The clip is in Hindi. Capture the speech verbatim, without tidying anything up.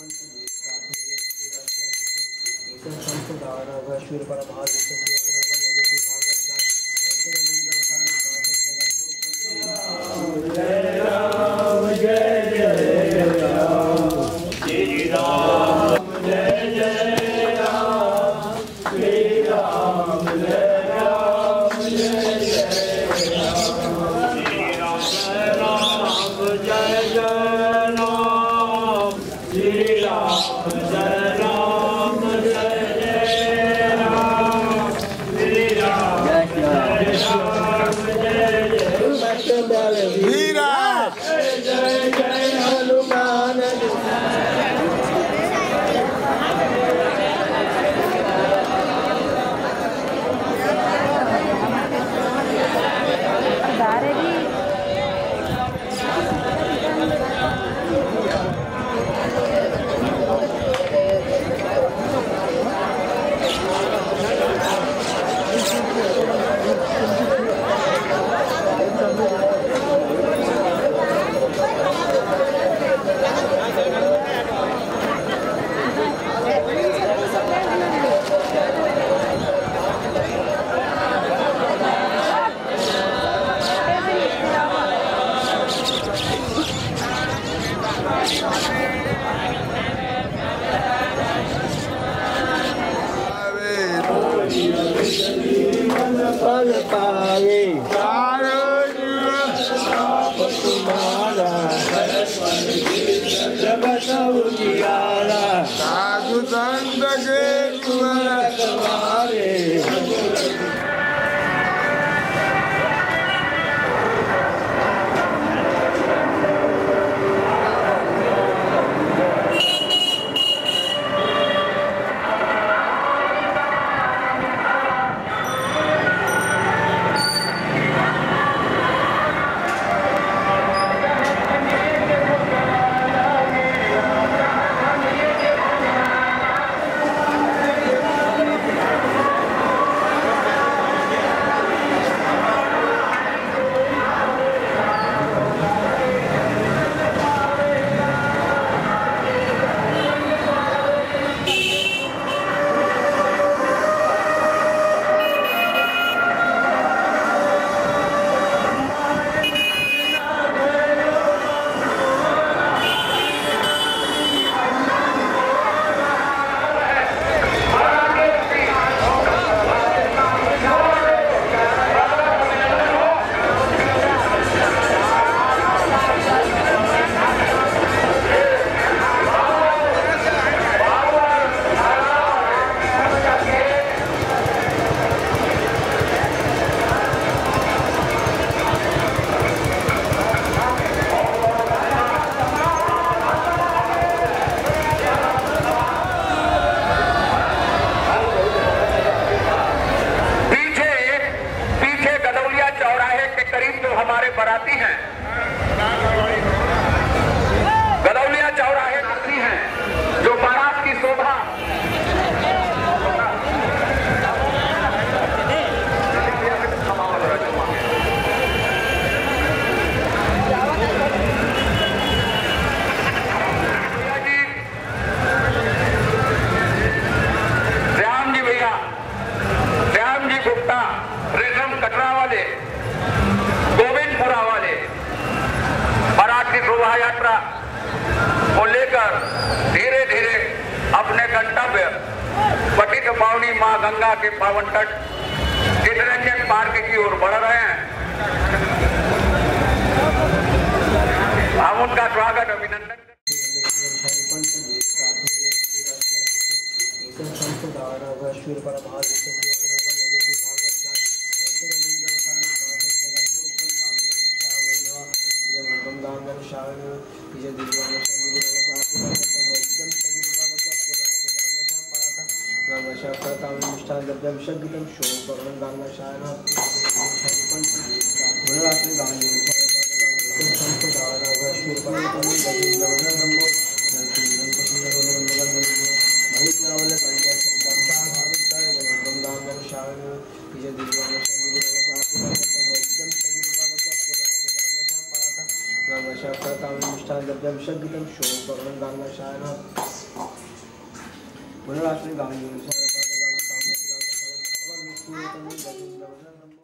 साधु संत के तुम्हारे हमारे बराती हैं, गदौलिया चौराहे यात्री हैं जो बारात की शोभा श्याम जी भैया, श्याम जी गुप्ता रेशम कटरा वाले, गोविंदपुरा वाले बारात की शोभा यात्रा को लेकर धीरे धीरे अपने गंतव्य पतित पावनी मां गंगा के पावन तट चितरंजन पार्क की ओर बढ़ रहे हैं। हम उनका स्वागत अभिनंदन शब्दम शब्दम शोभम गंगा शायन मनोराश्री गांधी